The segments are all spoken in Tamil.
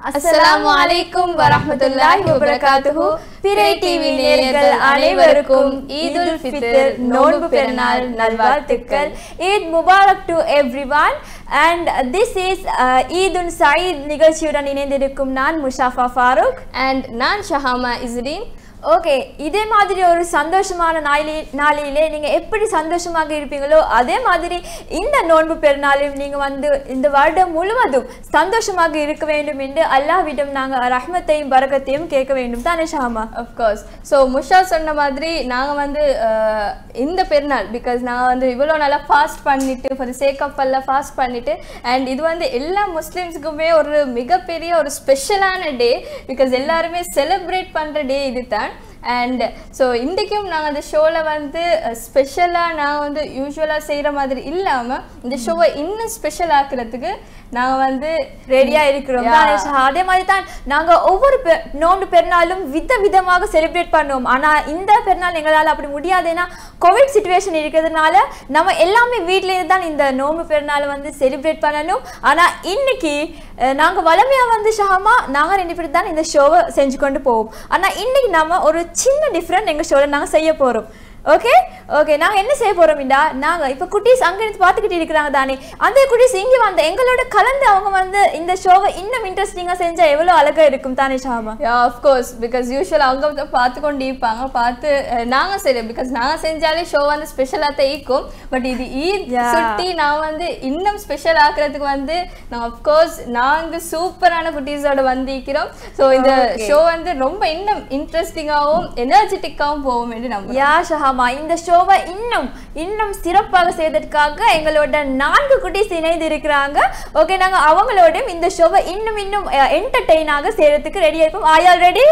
அஸ்ஸலாமு அலைக்கும் வரஹ்மத்துல்லாஹி வபரகாத்துஹு. பிறை டிவி நேயர்கள் அனைவருக்கும் ஈதுல் ஃபித்ர் நோன்பு பெருநாள் நல்வாழ்த்துக்கள். Eid Mubarak to everyone. And this is ஈதுன் சயீத் நிகழ்ச்சியுடன் இணைந்திருக்கும் நான் முஷாஃபா ஃபாரூக் and நான் ஷஹாமா இஸ்ரீன். ஓகே, இதே மாதிரி ஒரு சந்தோஷமான நாளிலே நீங்கள் எப்படி சந்தோஷமாக இருப்பீங்களோ அதே மாதிரி இந்த நோன்பு பெருநாளையும் நீங்கள் இந்த வருடம் முழுவதும் சந்தோஷமாக இருக்க வேண்டும் என்று அல்லாஹ்விடம் நாங்கள் ரஹ்மத்தையும் பரக்கத்தையும் கேட்க வேண்டும் தானே ஷாமா? அஃப்கோர்ஸ். ஸோ முஷா சொன்ன மாதிரி நாங்கள் இந்த பெருநாள் பிகாஸ் நாங்கள் இவ்வளோ நல்லா ஃபாஸ்ட் பண்ணிட்டு for sake of Allah fast பண்ணிட்டு அண்ட் இது எல்லா முஸ்லீம்ஸுக்குமே ஒரு மிகப்பெரிய ஒரு ஸ்பெஷலான டே பிகாஸ் எல்லாருமே செலிப்ரேட் பண்ணுற டே இது தான். அண்ட் ஸோ இன்றைக்கும் நாங்கள் அந்த ஷோவில் ஸ்பெஷலாக நான் யூஸ்வலாக செய்கிற மாதிரி இல்லாமல் இந்த ஷோவை இன்னும் ஸ்பெஷல் ஆக்குறதுக்கு நாங்கள் ரெடியாக இருக்கிறோம். அதே மாதிரி தான் நாங்கள் ஒவ்வொரு நோன்பு பெருநாளும் விதமாக செலிப்ரேட் பண்ணுவோம். ஆனால் இந்த பெருநாள் எங்களால் அப்படி முடியாதுன்னா கோவிட் சிச்சுவேஷன் இருக்கிறதுனால நம்ம எல்லாமே வீட்டிலேருந்து தான் இந்த நோன்பு பெருநாளை செலிப்ரேட் பண்ணணும். ஆனால் இன்னைக்கு நாங்கள் வளமையாக ஷஹாமா நாங்கள் 2 பேர் தான் இந்த ஷோவை செஞ்சு கொண்டு போவோம். ஆனால் இன்னைக்கு நம்ம ஒரு சின்ன டிஃப்ரெண்ட் எங்கள் ஷோவில் நாங்கள் செய்ய போகிறோம். ஓகே, நாங்கள் என்ன செய்ய போகிறோம்டா, நாங்கள் இப்போ குட்டீஸ் அங்கேருந்து பார்த்துக்கிட்டு இருக்கிறாங்க தானே, அந்த குட்டீஸ் இங்கே எங்களோட கலந்து அவங்க இந்த ஷோவை இன்னும் இன்ட்ரெஸ்டிங்காக செஞ்சால் எவ்வளோ அழகாக இருக்கும் தானே ஷாமா? ஆஃப்கோர்ஸ், பிகாஸ் யூஸ்வலாக அவங்க பார்த்து கொண்டு இருப்பாங்க, பார்த்து நாங்கள் செய்கிறோம் பிகாஸ் நாங்கள் செஞ்சாலே ஷோ ஸ்பெஷலாக தான் இருக்கும். பட் இது ஈத் சுட்டி நான் இன்னும் ஸ்பெஷல் ஆக்குறதுக்கு நான் அஃப்கோர்ஸ் நாங்கள் சூப்பரான குட்டீஸோட இருக்கிறோம். ஸோ இந்த ஷோ ரொம்ப இன்னும் இன்ட்ரெஸ்டிங்காகவும் எனர்ஜெட்டிக்காகவும் போகும் என்று நம்ம யா ஷஹாமா, இந்த ஷோவை இன்னும் சிறப்பாக செய்வதற்காக எங்களோட 4 குட்டீஸ் இணைந்து இருக்கிறாங்க. ஓகே, நாங்கள் அவங்களோடையும் இந்த ஷோவை இன்னும் என்டர்டெயினாக செய்யறதுக்கு ரெடியா இருப்போம். Are you all ready?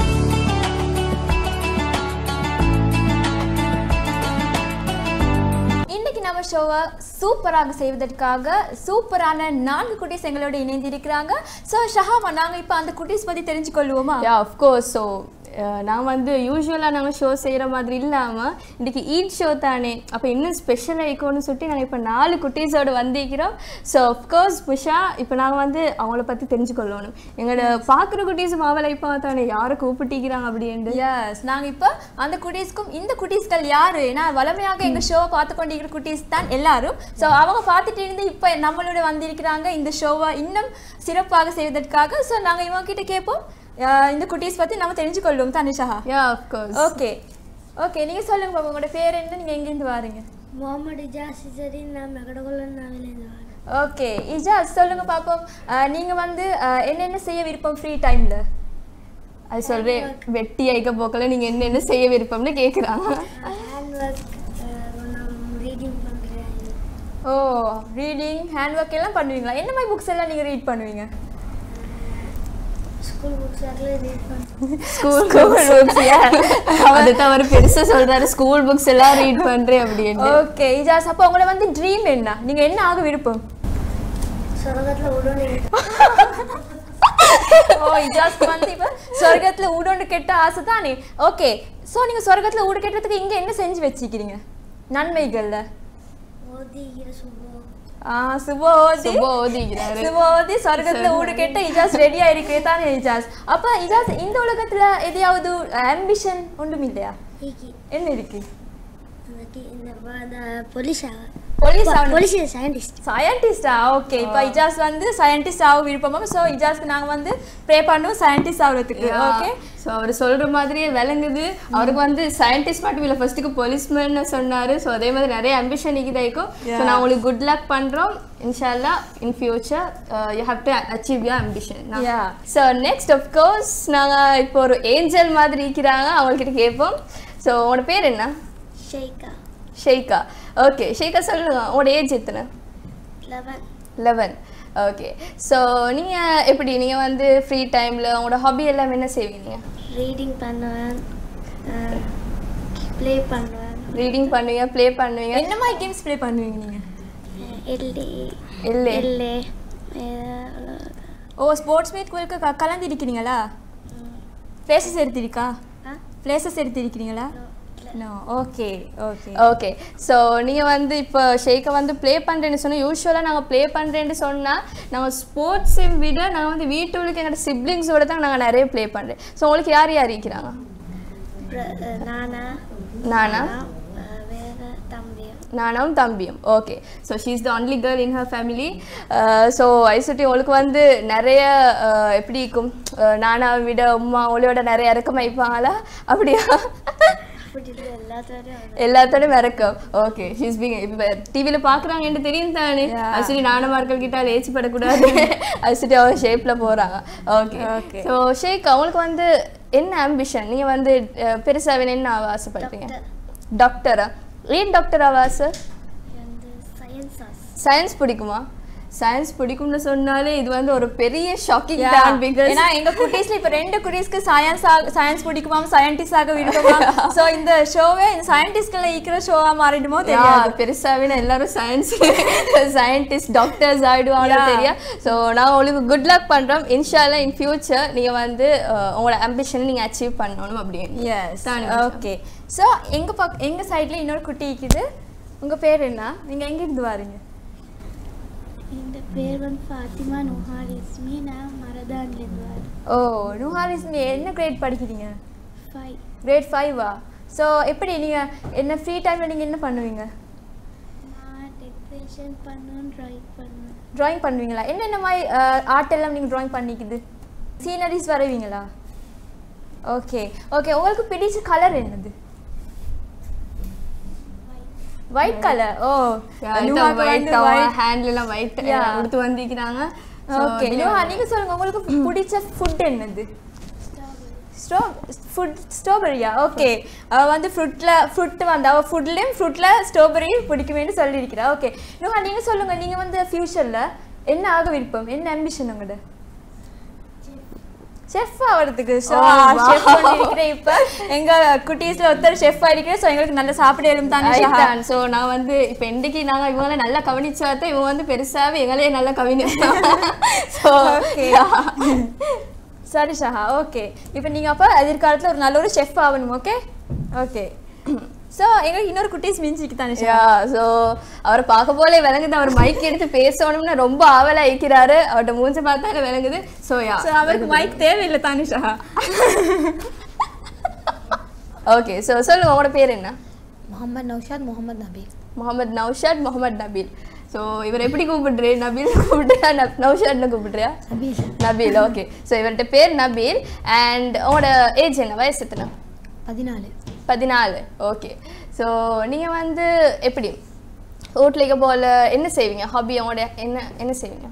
இன்னைக்கு நம்ம ஷோவை சூப்பராக செய்வதற்காக சூப்பரான 4 குட்டீஸ் எங்களோட இணைந்து இருக்கிறாங்க. ஸோ ஷஹாமா, நாங்கள் இப்போ அந்த குட்டீஸ் பற்றி தெரிஞ்சுக்கொள்வோமா? ஆஃப்கோர்ஸ். ஸோ நான் யூஸ்வலாக நாங்கள் ஷோ செய்கிற மாதிரி இல்லாமல் இன்றைக்கி ஈட் ஷோ தானே, அப்போ இன்னும் ஸ்பெஷல் ஆகிக்கோன்னு சொல்லிட்டு நாங்கள் இப்போ 4 குட்டீஸோடு வந்திருக்கிறோம். ஸோ அஃப்கோர்ஸ் முஷா, இப்போ நாங்கள் அவங்கள பற்றி தெரிஞ்சுக்கொள்ளணும். எங்களோட பார்க்குற குட்டீஸும் அவளை இப்போ தானே யாரை கூப்பிட்டிக்கிறாங்க அப்படின்ட்டு. எஸ், நாங்கள் இப்போ அந்த குட்டீஸ்க்கும் இந்த குட்டீஸ்கள் யார், ஏன்னா வளமையாக எங்கள் ஷோவை பார்த்து கொண்டிருக்கிற குட்டீஸ் தான் எல்லாரும். ஸோ அவங்க பார்த்துட்டு இருந்து இப்போ நம்மளோட வந்திருக்கிறாங்க இந்த ஷோவை இன்னும் சிறப்பாக செய்வதற்காக. ஸோ நாங்கள் இவங்க கிட்ட கேட்போம், இந்த குட்டீஸ் பற்றி நம்ம தெரிஞ்சுக்கொள்வோம் தானே ஷஹா? ஆஃப்கோர்ஸ். ஓகே, நீங்கள் சொல்லுங்க பாப்பா, உங்களோட பேர் என்ன, நீங்கள் எங்கேருந்து வாரீங்க? முகமது இஜாஸ் சரி, நான் மெகடகுலன் நாவிலேருந்து வரேன். ஓகே இஜாஸ், சொல்லுங்க பாப்போம், நீங்கள் என்னென்ன செய்ய விருப்பம் ஃப்ரீ டைமில்? அது சொல்கிறேன், வெட்டி ஐக்க போக்கில் நீங்கள் என்னென்ன செய்ய விருப்பம்னு கேட்குறாங்க. ஹேண்ட் ஒர்க், ரீடிங் பண்ணுறேன். ஓ, ரீடிங், ஹேண்ட் ஒர்க் எல்லாம் பண்ணுவீங்களா? என்ன மாதிரி புக்ஸ் எல்லாம் நீங்கள் ரீட் பண்ணுவீங்க? ஸ்கூல் புக்ஸ் எல்லாம் ரீட் பண்ணுறேன். ஸ்கூல் புக்ஸ் அதுதான் அவர் பெருசாக சொல்கிறாரு, ஸ்கூல் புக்ஸ் எல்லாம் ரீட் பண்ணுறேன் அப்படின்னு. ஓகே இஜாஸ், அப்போ உங்களை ட்ரீம் என்ன, நீங்கள் என்ன ஆக விருப்பம்? சொர்க்கத்தில் உடனே. ஓ, இஜாஸ்க்கு இப்போ சொர்க்கத்தில் ஊடோண்டு கெட்ட ஆசை தானே. ஓகே, ஸோ நீங்கள் சொர்க்கத்தில் ஊடு கெட்டதுக்கு இங்கே என்ன செஞ்சு வச்சுக்கிறீங்க நன்மைகள்ல? ஓதிக்கிற சுபோ. சுபோதி சொர்க்கத்துல ஊடு கேட்ட இஜாஸ் ரெடியா இருக்கே தானே இஜாஸ்? அப்ப இஜாஸ், இந்த உலகத்துல எதையாவது ஆம்பிஷன் ஒன்றும் இல்லையா? என்ன இருக்கு? சயின்டிஸ்டா? ஓகே, இப்போ இஜாஸ் சயின்டிஸ்ட் ஆக விருப்பமா? ஸோ இஜாஸ்க்கு நாங்கள் ப்ரே பண்ணுவோம் சயின்டிஸ்ட் ஆகிறதுக்கு. ஓகே, ஸோ அவர் சொல்கிற மாதிரியே விளங்குது. அவருக்கு சயின்டிஸ்ட் மட்டும் இல்லை, ஃபர்ஸ்ட்டுக்கு போலீஸ்மேன் சொன்னார். ஸோ அதே மாதிரி நிறைய அம்பிஷன் இருக்குதாய்க்கும். ஸோ நான் உங்களுக்கு குட் லக் பண்ணுறோம். இன்ஷால்லா in future you have to achieve your ambition. So next of course நாங்கள் இப்போ ஒரு ஏஞ்சல் மாதிரி இருக்கிறாங்க, அவங்கக்கிட்ட கேட்போம். ஸோ உங்களோட பேர் என்ன? ஷெய்கா. ஓகே ஷெய்கா, சொல்லுங்க உங்களோட ஏஜ் எத்தனை? 11. ஓகே, ஸோ நீங்கள் எப்படி நீங்கள் ஃப்ரீ டைமில் உங்களோட ஹாபி எல்லாம் என்ன செய்வீங்க? ரீடிங் பண்ணுவேன், ப்ளே பண்ணுவேன். ரீடிங் பண்ணுவீங்க, ப்ளே பண்ணுவீங்க. என்ன மாதிரி கேம்ஸ் ப்ளே பண்ணுவீங்க நீங்கள்? எல்லே. ஓ, ஸ்போர்ட்ஸ் மீட் கலந்து இருக்கிறீங்களா? பிளேசஸ் எடுத்திருக்கா? பிளேசஸ் எடுத்திருக்கிறீங்களா? No okay okay okay so நீங்கள் வந்து இப்போ ஷேக்கை வந்து ப்ளே பண்ணுறேன்னு சொன்னால் யூஸ்வலாக நாங்கள் ப்ளே பண்ணுறேன்னு சொன்னால் நாங்கள் ஸ்போர்ட்ஸை விட நாங்கள் வந்து வீட்டுக்கு எங்களோட சிப்ளிங்ஸோட தான் நாங்கள் நிறைய ப்ளே பண்ணுறேன் ஸோ உங்களுக்கு யார் யார் இருக்கிறாங்க நானா நானும் தம்பியும் okay so she is the only girl in her family so ஐசுட்டி உங்களுக்கு வந்து நிறைய எப்படி இருக்கும் நானாவை விட உமா அவளோட நிறைய இறக்கமாக இருப்பாங்களா அப்படியா எல்லாத்தோடையும் இறக்கம் ஓகே ஷீஸ் பீங் இப்போ டிவியில் பார்க்குறாங்கன்னு தெரியும் தானே ஐசுட்டி நானமார்கள் கிட்ட ஏச்சிப்படக்கூடாது ஐசுட்டி அவங்க ஷேப்பில் போகிறாங்க ஓகே ஸோ ஷேக் அவங்களுக்கு வந்து என்ன ஆம்பிஷன் நீங்கள் வந்து பெருசாக என்ன ஆக ஆசைப்படுறீங்க டாக்டரா ஏன் டாக்டர் ஆவா சார் சயின்ஸ் பிடிக்குமா சயின்ஸ் பிடிக்கும்னு சொன்னாலே இது வந்து ஒரு பெரிய ஷாக்கிங் தான் பிகாஸ் ஏன்னா எங்க குட்டீஸ்ல இப்ப 2 குட்டீஸ்க்கு சயின்ஸ் பிடிக்குமா சயின்டிஸ்ட் ஆக விருப்பமா சோ இந்த ஷோவே இந்த சயின்டிஸ்ட்ல இருக்கிற ஷோவா மாறிடுமோ தெரியாது பெருசாவே எல்லாரும் சயின்டிஸ்ட் டாக்டர்ஸ் ஆயிடுவாங்க தெரியும் ஸோ நான் உங்களுக்கு குட் லக் பண்றோம் இன்ஷால்லா இன் ஃபியூச்சர் நீங்க வந்து உங்களோட ஆம்பிஷன் நீங்க அச்சீவ் பண்ணணும் அப்படின்னு எஸ் ஓகே சோ எங்க சைடுல இன்னொரு குட்டி இருக்குது உங்க பேர் என்ன நீங்க எங்க இருந்து வரீங்க இந்த பேர் வந்து ஃபாத்திமா நுஹார் இஸ்மி நான் மரதான்ல இருந்து வரேன் ஓ நுஹார் இஸ்மி என்ன கிரேட் படிக்கிறீங்க 5 கிரேட் 5வா சோ எப்படி நீங்க என்ன ஃப்ரீ டைம்ல நீங்க என்ன பண்ணுவீங்க நான் டெக்கரேஷன் பண்ணுவேன் டிராயிங் பண்ணுவீங்களா என்னென்ன மாதிரி ஆர்ட் எல்லாம் நீங்க டிராயிங் பண்ணிக்குது சீனரிஸ் வரைவீங்களா ஓகே ஓகே உங்களுக்கு பிடிச்ச கலர் என்னது white color oh white ஹேண்ட்ல எல்லாம் white எடுத்து வந்திருக்காங்க ஓகே நீங்க சொல்லுங்க உங்களுக்கு பிடிச்ச ஃபுட் என்னது ஸ்ட்ராபெரியா ஓகே வந்து ஃப்ரூட் வந்து அவ ஃப்ரூட்ல ஸ்ட்ராபெரி பிடிக்குமேன்னு சொல்லியிருக்கிறா ஓகே நீங்க சொல்லுங்க நீங்க வந்து ஃபியூச்சர்ல என்ன ஆக விருப்பம் என்ன ஆம்பிஷன் உங்களோட செஃப் ஆகிறதுக்கு ஷெஃப் பண்ணிருக்கிறேன் இப்போ எங்க குட்டீஸ்ல ஒருத்தர் ஷெஃப் ஆயிருக்கிறேன் ஸோ எங்களுக்கு நல்ல சாப்பிட எழும் தானே ஸோ நான் வந்து இப்போ இன்றைக்கு நாங்கள் இவங்களை நல்லா கவனிச்சா தான் இவங்க வந்து பெருசாகவே எங்களே நல்லா கவனிச்சோம் ஸோ சரி ஷஹா ஓகே இப்போ நீங்கள் அப்போ எதிர்காலத்தில் ஒரு நல்ல ஒரு ஷெஃப் ஆகணும் ஓகே ஓகே ஸோ எங்களுக்கு இன்னொரு குட்டீஸ் மிஞ்சிக்கு தானே ஸோ அவரை பார்க்க போலே விளங்குது அவர் மைக் எடுத்து பேசணும்னு ரொம்ப ஆவலாக இருக்கிறாரு அவர்கிட்ட மூஞ்ச பார்த்தாலே விளங்குது ஸோ அவருக்கு மைக் தேவையில்லை தானே ஷஹா ஓகே ஸோ சொல்லுங்க உங்களோட பேர் என்ன முகமது நௌஷாத் முகமது நபீல் ஸோ இவர் எப்படி கூப்பிடுறேன் நபீல் கூப்பிடுறியா நௌஷாத்னு கூப்பிடுறியா நபீல் ஓகே ஸோ இவர்கிட்ட பேர் நபீல் அண்ட் உங்களோட ஏஜ் என்ன வயசு எத்தனை 14 ஓகே ஸோ நீங்கள் வந்து எப்படி வீட்டில் போல் என்ன செய்வீங்க ஹாபி அவங்களோட என்ன செய்வீங்க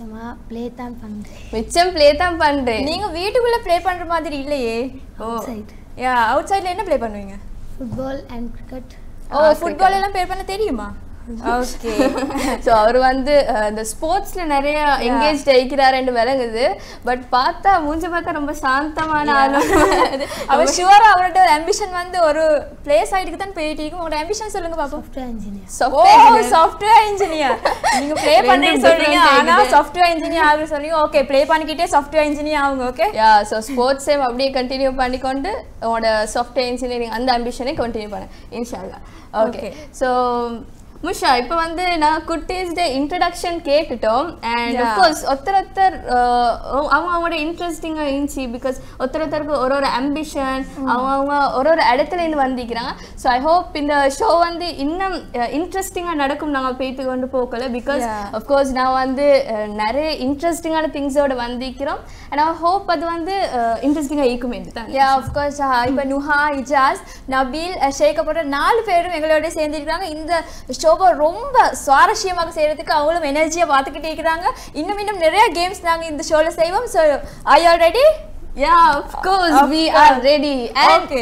மிச்சம் ப்ளே தான் பண்ணுறேன் நீங்கள் வீட்டுக்குள்ளே ப்ளே பண்ணுற மாதிரி இல்லையே அவுட் சைடில் என்ன ப்ளே பண்ணுவீங்க ஃபுட்பால் அண்ட் கிரிக்கெட் ஃபுட்பால் எல்லாம் ப்ளே பண்ண தெரியுமா ஓகே ஸோ அவர் வந்து இந்த ஸ்போர்ட்ஸ்ல நிறைய என்கேஜ் ஆகிக்கிறாருன்னு விளங்குது பட் பார்த்தா மூஞ்ச பார்த்தா ரொம்ப சாந்தமான ஆளு அவர் ஷுவரா அவரோட ஆம்பிஷன் வந்து ஒரு பிளே சைடுக்கு தான் போயிட்டு இருக்கும் உங்களோட ஆம்பிஷன் சொல்லுங்க பாப்போம் சாஃப்ட்வேர் இன்ஜினியர் நீங்க ப்ளே பண்ணேன்னு சொல்றீங்க ஆனா சாஃப்ட்வேர் இன்ஜினியர் ஆகுற சொல்றீங்க ஓகே ப்ளே பண்ணிக்கிட்டே சாஃப்ட்வேர் இன்ஜினியர் ஆகுங்க ஓகே ஸோ ஸ்போர்ட்ஸே அப்படியே கண்டினியூ பண்ணிக்கொண்டு உங்களோட சாஃப்ட்வேர் இன்ஜினியரிங் அந்த ஆம்பிஷனை கண்டினியூ பண்ணேன் இன்ஷால்லா ஓகே ஸோ முஷா இப்போ வந்து நான் குட்டீஸ் டே இன்ட்ரடக்ஷன் கேட்டுட்டோம் அண்ட் அஃப்கோர்ஸ் ஒருத்தர் அவங்களோட இன்ட்ரெஸ்டிங்காக இருந்துச்சு பிகாஸ் ஒருத்தருக்கு ஒரு ஆம்பிஷன் அவங்க ஒரு இடத்துல இருந்து வந்திக்கிறாங்க ஸோ ஐ ஹோப் இந்த ஷோ வந்து இன்னும் இன்ட்ரெஸ்டிங்காக நடக்கும் நாங்கள் போயிட்டு கொண்டு போகல பிகாஸ் அஃப்கோர்ஸ் நான் வந்து நிறைய இன்ட்ரெஸ்டிங்கான திங்ஸோட வந்திக்கிறோம் அண்ட் ஐ ஹோப் அது வந்து இன்ட்ரெஸ்டிங்காக இருக்குமே தான் அஃப்கோர்ஸ் இப்போ நுஹா இஜாஸ் நபீல் ஷேக் போன்ற 4 பேரும் எங்களோட சேர்ந்துருக்காங்க இந்த ஷோவை ரொம்ப சுவாரஸ்யமாக செய்யறதுக்கு அவங்களும் எனர்ஜியா பார்த்துக்கிட்டே இருக்கிறாங்க இன்னும் நிறைய கேம்ஸ் நாங்க இந்த ஷோல செய்வோம் so are you ready of course we are ready okay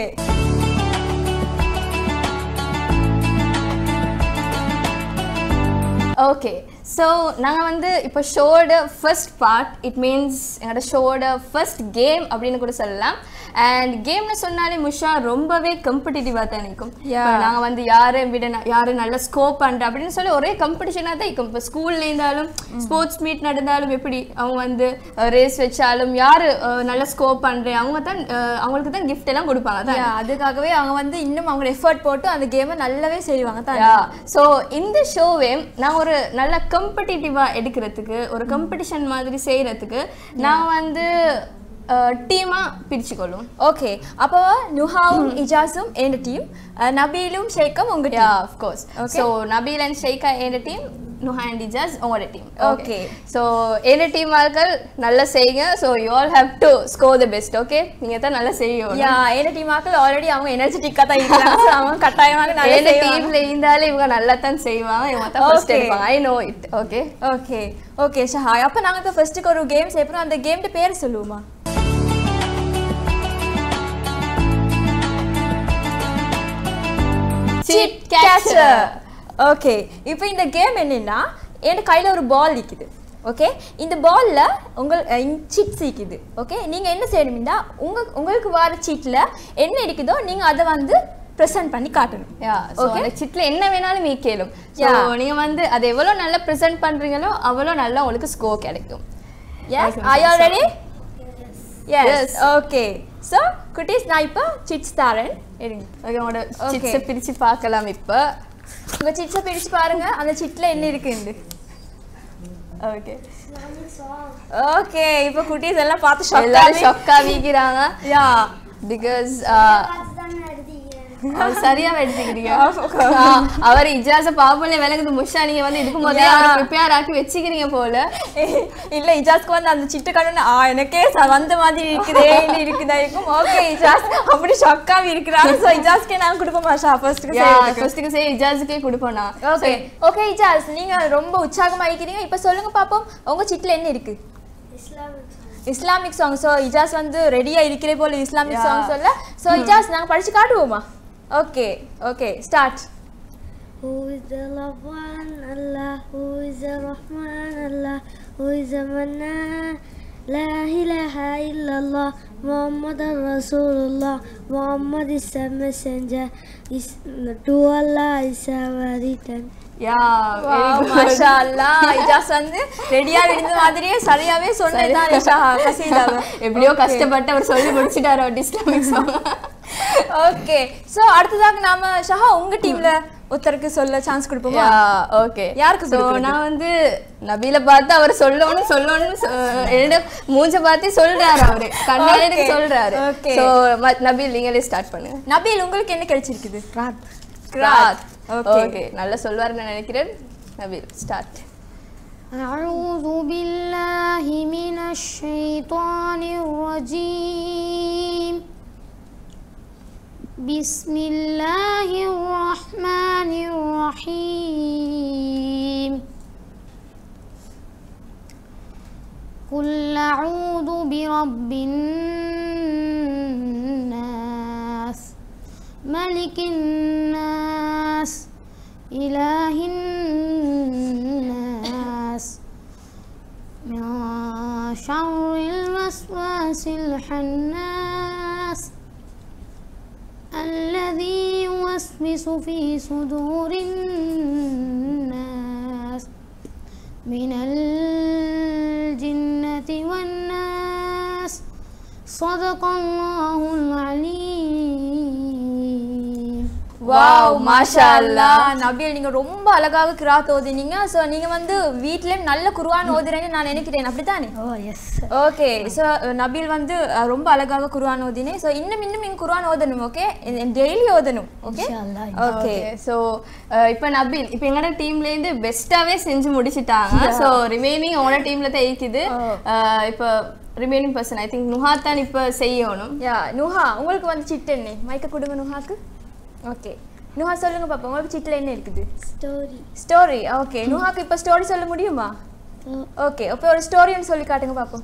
okay so நாங்கள் வந்து இப்போ ஷோட ஃபர்ஸ்ட் பார்ட், இட் மீன்ஸ் எங்களோட ஷோட ஃபர்ஸ்ட் கேம் அப்படின்னு கூட சொல்லலாம். அண்ட் கேம்னு சொன்னாலே முஷா ரொம்பவே கம்படிட்டிவாக தான் இருக்கும். நாங்கள் வந்து யார் நல்ல ஸ்கோப் பண்ணுற அப்படின்னு சொல்லி ஒரே காம்படிஷனாக தான் இருக்கும். இப்போ ஸ்கூல்ல இருந்தாலும் ஸ்போர்ட்ஸ் மீட் நடந்தாலும் எப்படி அவங்க வந்து ரேஸ் வச்சாலும் யார் நல்ல ஸ்கோப் பண்ணுறேன் அவங்களுக்கு தான் கிஃப்ட் எல்லாம் கொடுப்பாங்க தான். அதுக்காகவே அவங்க வந்து இன்னும் அவங்க எஃபர்ட் போட்டு அந்த கேமை நல்லாவே செய்வாங்க தான். ஸோ இந்த ஷோவே நான் ஒரு நல்ல கம்படிட்டிவாக எடுக்கிறதுக்கு, ஒரு காம்படிஷன் மாதிரி செய்கிறதுக்கு நான் வந்து டீமா பிரிச்சுக்கொள்ளும். ஓகே, அப்போ நுஹாவும் இஜாஸும் என் டீம், நபீலும் ஷேக்கும் உங்க team. Of course. So Nabeel and Shaikha என் டீம், நுஹா அண்ட் இஜாஸ் உங்களோட டீம். ஓகே, ஸோ என் டீம் ஆட்கள் நல்லா செய்யுங்க. So you all have to score the best. Okay, நீங்கள் தான் நல்லா செய்யணும். என் டீம் ஆட்கள் ஆல்ரெடி அவங்க எனர்ஜெட்டிக்காக தான் இருக்காங்க. அவங்க கட்டாயமாக நல்ல டீம்ல இருந்தாலே இவங்க நல்லா தான் செய்வாங்க. இவங்க தான் ஃபர்ஸ்ட் எடுப்பாங்க. I know it. Okay okay okay Shaha, அப்போ நாங்கள் ஃபர்ஸ்ட்டுக்கு ஒரு கேம் செய்யப்போம். அந்த கேம்ட பேர் சொல்லுவோமா? Chit Catcher. ஓகே, இப்போ இந்த கேம் என்னன்னா என் கையில் ஒரு பால் இருக்குது. ஓகே, இந்த பாலில் சிட்ஸ் இருக்குது. ஓகே, நீங்கள் என்ன செய்யணும்னா உங்களுக்கு வர சீட்டில் என்ன இருக்குதோ நீங்கள் அதை வந்து ப்ரெசென்ட் பண்ணி காட்டணும். ஓகே, அந்த சீட்டில் என்ன வேணாலும் நீங்க கேளும். ஸோ நீங்கள் வந்து அதை எவ்வளோ நல்லா ப்ரெசென்ட் பண்ணுறீங்களோ அவ்வளோ நல்லா உங்களுக்கு ஸ்கோர் கிடைக்கும். Yes, are you ready? Yes. Okay, so குட்டீஸ் நான் இப்போ சிட்ஸ் தரேன். ஓகே, உங்களோட சிட்ஸை பிரித்து பார்க்கலாம். இப்போ உங்கள் சிட்ஸை பிரித்து பாருங்க, அந்த சிட்டில் என்ன இருக்குன்னு. ஓகே ஓகே, இப்போ குட்டீஸ் எல்லாம் பார்த்து ஷாக்காக வீக்கிறாங்க. பிகாஸ் சரியாவே எடுத்துக்கிறீங்க. அவர் இஜாஸ பாப்போம்ல விளங்குது. முஷா நீங்க வந்து இதுக்கு முதல்ல ப்ரிப்பேர் ஆக்கி வச்சுக்கிறீங்க போல. இல்ல, இஜாஸ்க்கு வந்து அந்த சிட்டு கண்ணு எனக்கே வந்த மாதிரி இருக்குதா இருக்கும். ஓகே இஜாஸ் அப்படி ஷாக்காவே இருக்கிறாங்க. ஸோ இஜாஸ்க்கே நாங்கள் கொடுப்போம். மாஷா ஃபர்ஸ்ட்டுக்கு சரி இஜாஸுக்கே கொடுப்போம் நான். ஓகே ஓகே இஜாஸ், நீங்க ரொம்ப உற்சாகமாக இருக்கிறீங்க. இப்போ சொல்லுங்க பாப்போம், உங்க சிட்டில் என்ன இருக்கு? Islamic song. ஸோ இஜாஸ் வந்து ரெடியா இருக்கிறே போல இஸ்லாமிக் சாங் சொல்ல. ஸோ இஜாஸ் நாங்கள் படிச்சு காட்டுவோமா? Okay okay, start. Who is the loved one? Allah. Who is the Rahman? Allah. Who is the Mannan? La ilaha illallah. Muhammad Rasulullah. Muhammad is the messenger. Is to Allah is our return. மாஷா அல்லாஹ், இஜாஸ் வந்து ரெடியா விழுந்த மாதிரியே சரியாவே சொன்னதுதான். எப்படியோ கஷ்டப்பட்டு அவர் சொல்லி முடிச்சிட்டாரு இஸ்லாமிக் சாங். ஓகே, ஸோ அடுத்ததாக நாம ஷஹா உங்க டீம்ல ஒருத்தருக்கு சொல்ல சான்ஸ் கொடுப்போமா? ஓகே, யாருக்கு? ஸோ நான் வந்து நபீல பார்த்து அவர் சொல்லணும்னு என்னோட மூஞ்ச பார்த்து சொல்றாரு. அவரு கண்ணாடி சொல்றாரு. ஸோ நபீல் நீங்களே ஸ்டார்ட் பண்ணுங்க. நபீல், உங்களுக்கு என்ன கிடைச்சிருக்குது? கிராத். ஓகே, நல்லா சொல்வாருன்னு நினைக்கிறேன். நபீல் ஸ்டார்ட். أعوذ بالله من الشيطان الرجيم. بسم الله الرحمن الرحيم. قل أعوذ برب الناس ملك الناس إله الناس من شر الوسواس الخناس الذي يوسوس في صدور الناس من الجنة والناس. صدق الله العليم. வாவ், மாஷா அல்லாஹ். நபீல், நீங்க ரொம்ப அழகாக கிராத் ஓதினீங்க. ஸோ நீங்க வந்து வீட்லயும் நல்ல குர்ஆன் ஓதுறேன்னு நான் நினைக்கிறேன், அப்படித்தானே? ஓகே, ஸோ நபீல் வந்து ரொம்ப அழகாக குர்ஆன் ஓதினேன். ஸோ இன்னும் நீங்க குர்ஆன் ஓதணும். ஓகே, டெய்லி ஓதணும். Okay okay. ஸோ இப்போ நபீல் இப்போ எங்களோட டீம்லேருந்து பெஸ்ட்டாகவே செஞ்சு முடிச்சுட்டாங்க. ஸோ ரிமைனிங் உங்களோட டீமில் தான் இருக்குது. இப்போ remaining person I think Nuha தான் இப்போ செய்யணும். நுஹா, உங்களுக்கு வந்து சிட்டு என்ன? மைக்க கொடுங்க நுஹாக்கு. ஓகே, நுஹா சொல்லுங்க பாப்பா, உங்களுக்கு சிட்டில் என்ன இருக்குது? ஸ்டோரி. ஓகே, நுஹாக்கு இப்போ ஸ்டோரி சொல்ல முடியுமா? ஓகே, அப்போ ஒரு ஸ்டோரின்னு சொல்லி காட்டுங்க பாப்போம்.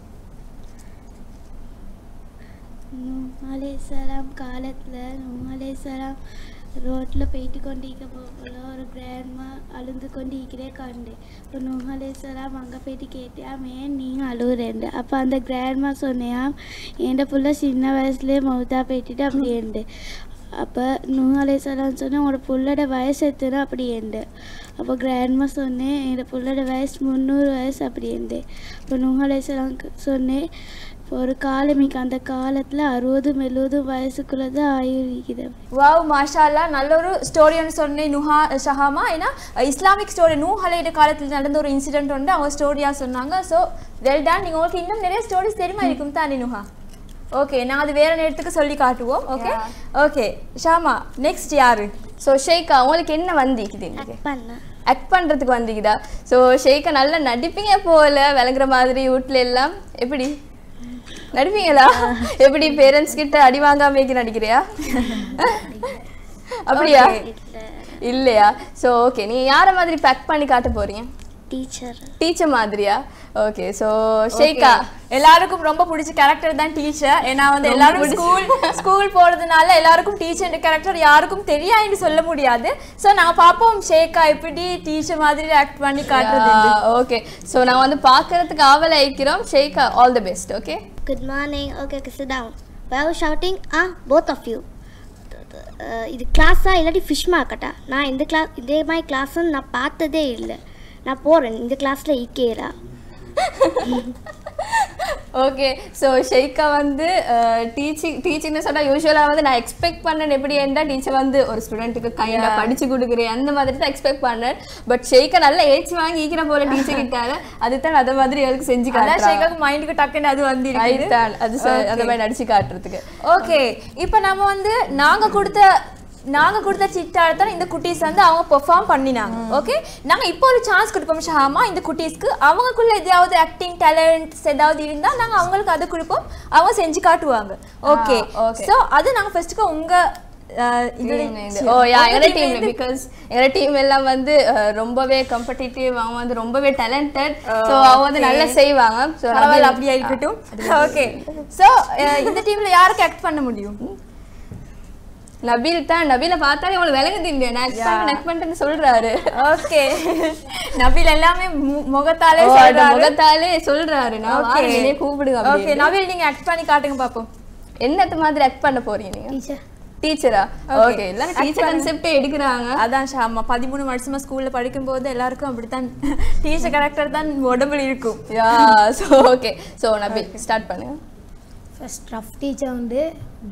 நூஹ் அலைஹிஸ்ஸலாம் காலத்தில் நூஹ் அலைஹிஸ்ஸலாம் ரோட்டில் போயிட்டு கொண்டிருக்க போகல ஒரு கிராண்ட்மா அழுந்து கொண்டிருக்கிறே கண்டு. இப்போ நூஹ் அலைஹிஸ்ஸலாம் அங்கே போயிட்டு கேட்டியாம் ஏன் நீங்கள் அழுகுறேன். அப்போ அந்த கிராண்ட்மா சொன்னியாம் என் புள்ள சின்ன வயசுலேயே மவுத்தா போயிட்டு அப்படின்ட்டு. அப்போ நூஹ் அலைஹிஸ்ஸலாம் சொன்னேன் உங்களோட புள்ளோட வயசு எத்தனை அப்படின்ட்டு. அப்போ கிராண்ட்மா சொன்னேன் என் புள்ளோட வயசு 300 வயசு அப்படின்ட்டு. அப்போ நூஹ் அலைஹிஸ்ஸலாம் சொன்னேன் ஒரு காலமிக்கு அந்த காலத்தில் 60-70 வயசுக்குள்ளே தான் ஆயுர்வேத. வாவ் மாஷா அல்லாஹ், நல்ல ஒரு ஸ்டோரின்னு சொன்னேன் ஷஹாமா. ஏன்னா இஸ்லாமிக் ஸ்டோரி நூஹ் அலைஹி காலத்தில் நடந்த ஒரு இன்சிடென்ட் வந்து அவங்க ஸ்டோரியாக சொன்னாங்க. So well done. நீங்கள் உங்களுக்கு இன்னும் நிறைய ஸ்டோரிஸ் தெரியுமா இருக்கும் தானே நுஹா? ஓகே, நான் அது வேற நேரத்துக்கு சொல்லி காட்டுவோம். ஓகே ஓகே ஷாமா, நெக்ஸ்ட் யாரு? ஸோ ஷேக்கா உங்களுக்கு என்ன வந்திக்குது இன்னைக்கு? ஆக்ட் பண்ணுறதுக்கு வந்திக்குதா? ஸோ ஷேக்கா நல்லா நடிப்பீங்க போல விளங்குற மாதிரி வீட்டில் எல்லாம். எப்படி நடிப்பீங்களா? எப்படி பேரண்ட்ஸ் கிட்ட அடி வாங்காம நடிக்கிறியா? அப்படியா? இல்லையா? ஸோ ஓகே, நீ யார மாதிரி பேக் பண்ணி காட்ட போறீங்க? டீச்சர் மாதிரியா? ஓகே. ஸோ ஷேக்கா எல்லாருக்கும் ரொம்ப பிடிச்ச கேரக்டர் தான் டீச்சர். ஏன்னா வந்து எல்லாரும் ஸ்கூல் போறதுனால எல்லாருக்கும் டீச்சர் கேரக்டர் யாருக்கும் தெரியாதுன்னு சொல்ல முடியாது. ஸோ நாங்கள் பார்ப்போம் ஷேக்கா எப்படி டீச்சர் மாதிரி ஆக்ட் பண்ணி காட்டுறது. ஓகே, ஸோ நான் வந்து பார்க்கறதுக்கு ஆவல ஆயிக்கிறோம். Shaikha, all the best. Okay, good morning. Okay, sit down. Why are shouting? Both of you. இது கிளாஸா இல்லாட்டி ஃபிஷ் மார்க்கெட்டா? நான் இந்த கிளாஸ் இதே மாதிரி கிளாஸ் நான் பார்த்ததே இல்லை. நான் போகிறேன் இந்த கிளாஸில் ஈக்கேரா. ஓகே. ஸோ ஷேக்கா வந்து டீச்சிங்னு சொன்னால் யூஸ்வலாக வந்து நான் எக்ஸ்பெக்ட் பண்ணேன் எப்படி என்ன டீச்சர் வந்து ஒரு ஸ்டூடெண்ட்டுக்கு கைண்டாக படித்து கொடுக்குறேன் அந்த மாதிரி தான் எக்ஸ்பெக்ட் பண்ணேன். பட் ஷேக்கா நல்லா ஏச்சி வாங்கி ஈக்கிற போல டீச்சர் கிட்டாங்க. அதுதான் அதை மாதிரி எனக்கு செஞ்சு காட்டுறேன். ஷேக்காக்கு மைண்டுக்கு டக்குன்னு அது வந்து அது அந்த மாதிரி நடிச்சு காட்டுறதுக்கு. ஓகே, இப்போ நம்ம வந்து நாங்கள் கொடுத்த சிட்டாடத்தான் இந்த குட்டீஸ் வந்து அவங்க பெர்ஃபார்ம் பண்ணினாங்க. ஓகே, நாங்கள் இப்போ ஒரு சான்ஸ் கொடுப்போம் ஷஹாமா இந்த குட்டீஸ்க்கு. அவங்களுக்குள்ள எதாவது ஆக்டிங் டேலண்ட்ஸ் ஏதாவது இருந்தால் நாங்கள் அவங்களுக்கு அதை கொடுப்போம், அவங்க செஞ்சு காட்டுவாங்க. ஓகே, ஸோ அது நாங்கள் ஃபர்ஸ்ட்டுக்கு எங்க டீம் எல்லாம் வந்து ரொம்பவே காம்படிட்டிவ், அவங்க வந்து ரொம்பவே டேலண்டட். ஸோ அவங்க வந்து நல்லா செய்வாங்க. ஸோ அப்படியே இருக்கட்டும். ஓகே, ஸோ இந்த டீம்ல யாருக்கு ஆக்ட் பண்ண முடியும்? நபீல் தான். நபீல பார்த்தாலே உங்களுக்கு விளங்குது இல்லையா? நான் நெக் பண்ணிட்டேன்னு சொல்றாரு. ஓகே, நபீல் எல்லாமே முகத்தாலே சொல்றாரு. நான் கூப்பிடுங்க. ஓகே நபீல், நீங்க ஆக்ட் பண்ணி காட்டுங்க பாப்போம். என்னத்த மாதிரி ஆக்ட் பண்ண போறீங்க நீங்க? டீச்சரா? ஓகே, எல்லாரும் டீச்சர் கான்செப்டே எடுக்கிறாங்க. அதான் ஷாமா 13 வருஷமா ஸ்கூல்ல படிக்கும்போது எல்லாருக்கும் அப்படித்தான் டீச்சர் கேரக்டர் தான் உடம்புல இருக்கும். So okay, so Nabeel start பண்ணுங்க. ஃபர்ஸ்ட் ரஃப் டீச்சர் வந்து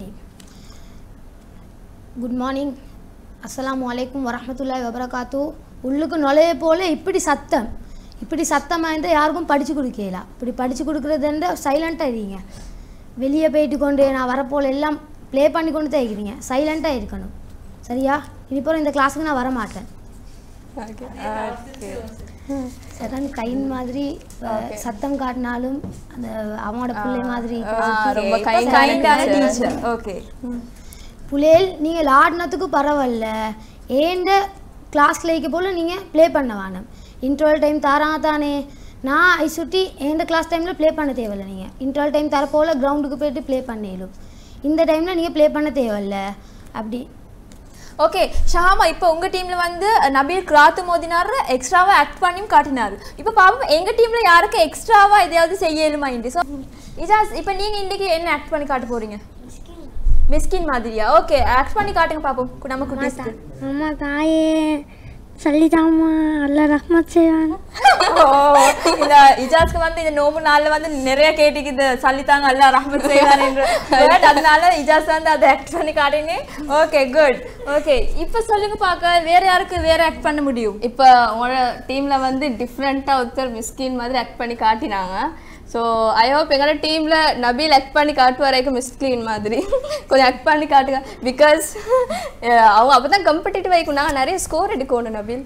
குட் மார்னிங், அஸ்ஸலாமு அலைக்கும் வரஹ்மத்துல்லாஹி வபரகாத்து. உள்ளுக்கு நுழைய போல் இப்படி சத்தமாக இருந்தால் யாருக்கும் படித்து கொடுக்கலாம். இப்படி படித்து கொடுக்குறதுன்ற சைலண்ட்டாக இருக்கீங்க. வெளியே போயிட்டு கொண்டு நான் வரப்போல் எல்லாம் ப்ளே பண்ணி கொண்டு தான் இருக்கிறீங்க. சைலண்ட்டாக இருக்கணும், சரியா? இனிப்போல் இந்த கிளாஸுக்கு நான் வர மாட்டேன். சடன் கைன் மாதிரி சத்தம் காட்டினாலும் அந்த அவனோட பிள்ளை மாதிரி ரொம்ப கைண்டான டீச்சர். ஓகே, புள்ளைகள் நீங்கள் ஆடினத்துக்கு பரவாயில்ல, ஏண்ட கிளாஸில் இருக்க போல் நீங்கள் ப்ளே பண்ண வேணும். இன்டர்வல் டைம் தராங்க தானே, நான் ஐ சுட்டி ஏண்ட கிளாஸ் டைமில் ப்ளே பண்ண தேவையில்லை. நீங்கள் இன்டர்வல் டைம் தரப்போல் கிரவுண்டுக்கு போய்ட்டு ப்ளே பண்ணிடும். இந்த டைமில் நீங்கள் ப்ளே பண்ண தேவையில்ல அப்படி. ஓகே ஷஹாமா, இப்போ உங்கள் டீமில் வந்து நபீல் கிராத்து மோதினார், எக்ஸ்ட்ராவாக ஆக்ட் பண்ணியும் காட்டினார். இப்போ பாப்போம் எங்கள் டீமில் யாருக்கு எக்ஸ்ட்ராவாக எதையாவது செய்யலுமா இன்று. ஸோ இஜாஸ், இப்போ நீங்கள் இன்றைக்கி என்ன ஆக்ட் பண்ணி காட்ட போகிறீங்க? மிஸ்கின் மாதிரியா? ஓகே, ஆக்ட் பண்ணி காட்டுங்க பாப்போம் நம்ம குட்டீஸ்க்கு. அம்மா தாயே சொல்லிதாம்மா அல்லா ரஹ்மத் செய்வான். இந்த இஜாஸ்க்கு வந்து இந்த நோம்பு நாளில் வந்து நிறைய கேட்டுக்கு இந்த சொல்லித்தாங்க அல்லா ரஹ்மத் செய்வான் என்று. அதனால இஜாஸ் வந்து அதை ஆக்ட் பண்ணி காட்டுங்க. Okay good. ஓகே, இப்போ சொல்லுங்க பார்க்க வேற யாருக்கு வேற ஆக்ட் பண்ண முடியும்? இப்போ உங்களோட டீமில் வந்து டிஃப்ரெண்ட்டாக ஒருத்தர் மிஸ்கின் மாதிரி ஆக்ட் பண்ணி காட்டினாங்க. ஸோ ஐ ஹோப் எங்களோட டீமில் நபீல் ஆக்ட் பண்ணி காட்டுவாரைக்கும் மிஸ்கின் மாதிரி கொஞ்சம் ஆக்ட் பண்ணி காட்டுங்க. பிகாஸ் அவங்க அப்போ தான் கம்படிட்டிவ் ஆகிக்கும். நாங்கள் நிறைய ஸ்கோர் எடுக்கணும் நபீல்.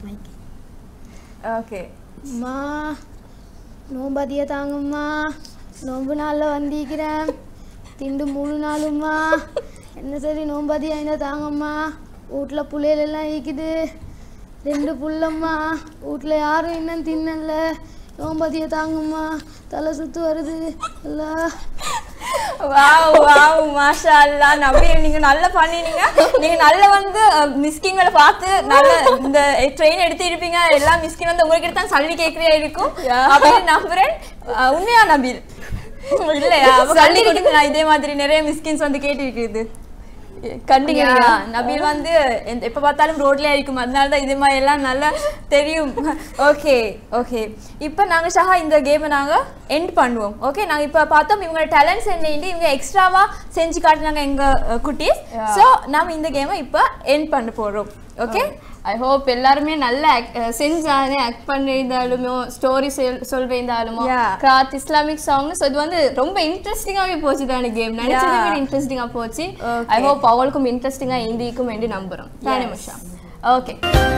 ஓகே அம்மா நோம்பதிய தாங்கம்மா, நோம்பு நாளில் வந்திக்கிறேன், திண்டு 3 நாளும்மா. என்ன சரி நோம்பதியா இருந்தால் தாங்கம்மா. வீட்டில் புள்ளைகள் எல்லாம் ஈக்குது, 2 புள்ளம்மா. வீட்டில் யாரும் இன்னும் தின்னல, நோம்பதிய தாங்கம்மா, தலை சுத்து வருது. வாவ் வாவ் மாஷா அல்லாஹ் நபீல் நீங்க நல்லா பண்ணினீங்க. நீங்க நல்ல வந்து மிஸ்கின்களை பார்த்து நல்ல இந்த ட்ரெயின் எடுத்து இருப்பீங்க. எல்லா மிஸ்கின் வந்து உங்களுக்கு தான் சல்லி கேட்கறியா இருக்கும் அப்படின்னு நம்புறேன். உண்மையா நபீல் இல்லையா? சல்லி கொடுத்து இதே மாதிரி நிறைய மிஸ்கின்ஸ் வந்து கேட்டு இருக்குது. கண்டிப்பா நபீல் வந்து எப்ப பார்த்தாலும் ரோட்ல இருக்கும். அதனாலதான் இது மாதிரி எல்லாம் நல்லா தெரியும். ஓகே ஓகே இப்போ நாங்க ஷஹா இந்த கேமை நாங்க எண்ட் பண்ணுவோம். ஓகே நாங்க இப்ப பார்த்தோம் இவங்க டேலண்ட்ஸ் என்ன, இவங்க எக்ஸ்ட்ராவா செஞ்சு காட்டினாங்க எங்க குட்டீஸ். சோ நாம இந்த கேமை இப்ப எண்ட் பண்ண போறோம். ஓகே ஐ ஹோப் எல்லாருமே நல்லா செஞ்சானே ஆக்ட் பண்ணியிருந்தாலுமோ ஸ்டோரி சொல்றீந்தாலுமோ கிராத் இஸ்லாமிக் சாங். ஸோ இது வந்து ரொம்ப இன்ட்ரெஸ்டிங்காகவே போச்சு தானே கேம். நினைச்சதை விட இன்ட்ரெஸ்டிங்காக போச்சு. ஐ ஹோப் அவங்களுக்கும் இன்ட்ரெஸ்டிங்காக இந்திக்கும் வேண்டி நம்புறோம் தானே முஷா? ஓகே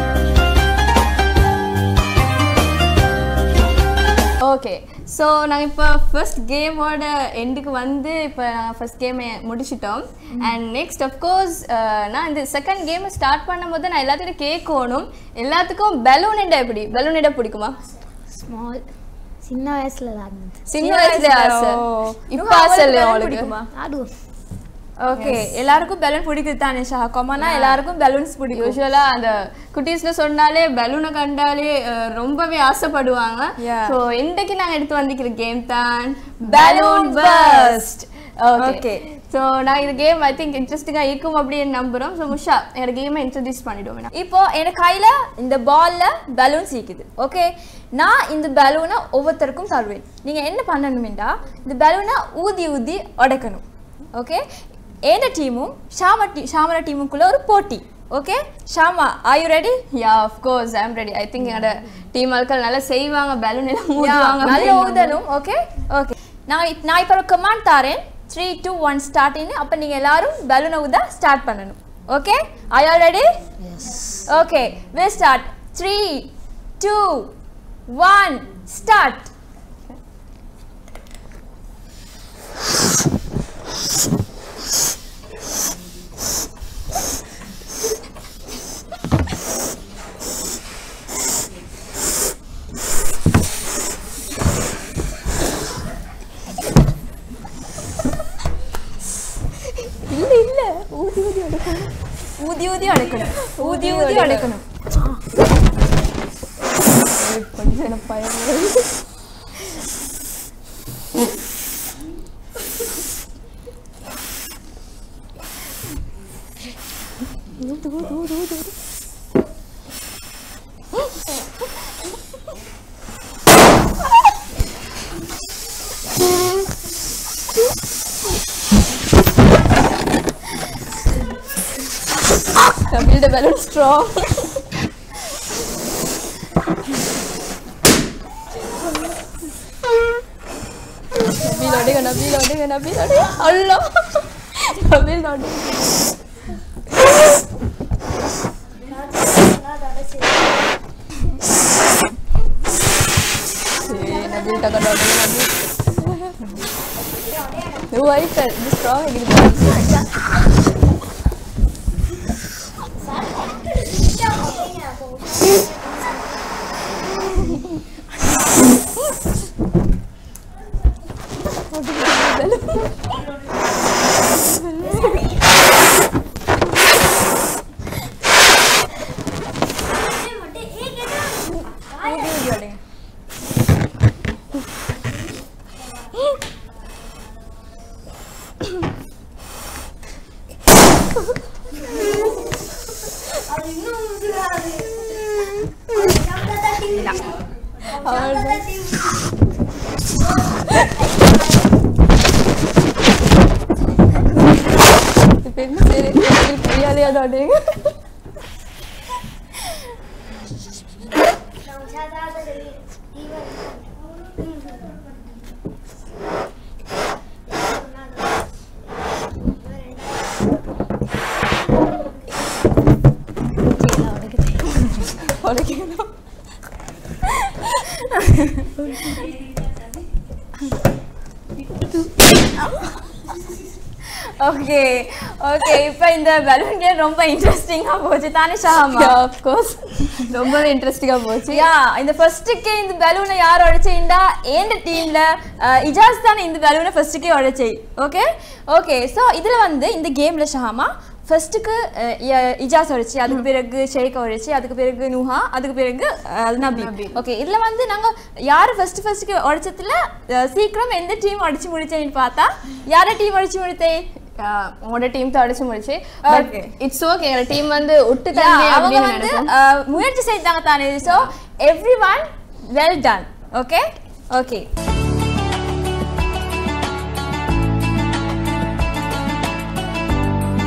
ஓகே ஸோ நாங்கள் இப்போ ஃபர்ஸ்ட் கேமோட எண்டுக்கு வந்து இப்போ நாங்கள் ஃபர்ஸ்ட் கேமை முடிச்சிட்டோம். அண்ட் நெக்ஸ்ட் அஃப்கோர்ஸ் நான் இந்த செகண்ட் கேமை ஸ்டார்ட் பண்ணும்போது நான் எல்லாத்துக்கும் கேட்கணும், எல்லாத்துக்கும் பலூன் எண்டா எப்படி? பலூன் எண்டா பிடிக்குமா? ஸ்மால் சின்ன வயசுல சின்ன வயசுல ஆசை, இப்போ ஆசை இல்லையா உங்களுக்கு? ஆடுவோம். ஓகே எல்லாருக்கும் பலூன் பிடிக்குது தானே ஷஹா? காமனா எல்லாருக்கும் பலூன்ஸ் பிடிக்கும். யூசுவலா அந்த குட்டீஸ்ல சொன்னாலே பலூனை கண்டாலே ரொம்பவே ஆசைப்படுவாங்க. ஸோ இன்றைக்கு நாங்கள் எடுத்து வந்திருக்கிற கேம் தான் பலூன் பர்ஸ்ட். ஓகே ஸோ நான் இந்த கேம் ஐ திங்க் இன்ட்ரெஸ்டிங்காக இருக்கும் அப்படின்னு நம்புகிறோம். ஸோ முஷா என்னோட கேமை இன்ட்ரடியூஸ் பண்ணிவிடுவோம். இப்போ என் கையில இந்த பால்ல பலூன்ஸ் இருக்குது. ஓகே நான் இந்த பலூனை ஒவ்வொருத்தருக்கும் தருவேன். நீங்க என்ன பண்ணணும்டா இந்த பலூனை ஊதி ஊதி உடைக்கணும். ஓகே ஏன டீமும் ஷாமர டீமுக்குள்ள ஒரு போட்டி. Okay Shama are you ready? Yeah of course I am ready. I think என்னோட டீம் ஆட்கள் நல்லா செய்வாங்க, பலூன் எல்லாம் ஊதுவாங்க, நல்லா ஊதணும். ஓகே ஓகே நான் இப்போ ஒரு கமாண்ட் தரேன் 3 2 1 ஸ்டார்ட்னு. அப்போ நீங்க எல்லாரும் பலூனை ஊத ஸ்டார்ட் பண்ணணும். Okay are you ready? Yes. Okay will start 3 2 1 start. இல்ல ஊதி ஊதி அடைக்கணும், ஊதி ஊதி அடைக்கணும், ஊதி ஊதி அடைக்கணும். கொஞ்சம் பயம் ஊது ஊது ஊது ஊது. Nabil the balloon strong. Nabil odega. Allah. Nabil odega. Nabil takkan odega Nabil. No, I felt this strong again. Okay, இப்போ இந்த balloon game ரொம்ப இன்ட்ரெஸ்டிங்கா போச்சு தானே ஷாமா? Of course. ரொம்பவே இன்ட்ரெஸ்டிங்கா போச்சு. யா இந்த ஃபர்ஸ்ட்டுக்கே இந்த பலூனை யார் உடைச்சேன்டா ஏண்ட டீம்ல இஜாஸ் தான் இந்த பலூனை ஃபர்ஸ்ட்டுக்கே உடைச்சே. Okay okay. ஸோ இதில் வந்து இந்த கேம்ல ஷஹாமா ஃபர்ஸ்ட்டுக்கு இஜாஸ் உடைச்சி, அதுக்கு பிறகு ஷேக் உடைச்சி, அதுக்கு பிறகு நூஹா, அதுக்கு பிறகு நபி. ஓகே இதில் வந்து நாங்கள் யார் ஃபர்ஸ்ட்டுக்கு உடைச்சதுல சீக்கிரம் எந்த டீம் உடைச்சி முடிச்சேன்னு பார்த்தா யாரை டீம் உடைச்சி முடித்தே? உங்களோட டீம் தான் அடிச்சு முடிச்சு. It's okay. எங்க டீம் வந்து விட்டு தள்ளி அவங்க வந்து முயற்சி செய்தாங்க தானே. So every one well done. Okay okay.